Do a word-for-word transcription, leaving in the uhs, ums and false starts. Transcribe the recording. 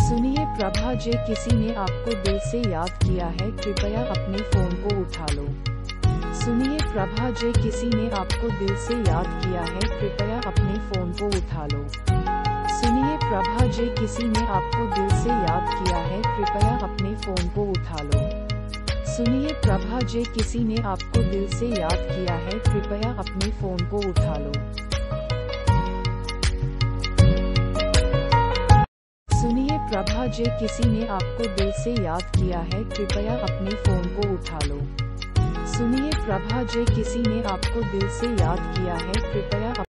सुनिए प्रभा जे किसी ने आपको दिल से याद किया है, कृपया अपने फोन को उठा लो। सुनिए प्रभा जे किसी ने आपको दिल से याद किया है, कृपया अपने फोन को उठा लो। सुनिए प्रभा जे किसी ने आपको दिल से याद किया है, कृपया अपने फोन को उठा लो। सुनिए प्रभा जे किसी ने आपको दिल से याद किया है, कृपया अपने फोन को उठा लो। सुनिए प्रभा जे किसी ने आपको दिल से याद किया है, कृपया अपने फोन को उठा लो। सुनिए प्रभा जे किसी ने आपको दिल से याद किया है, कृपया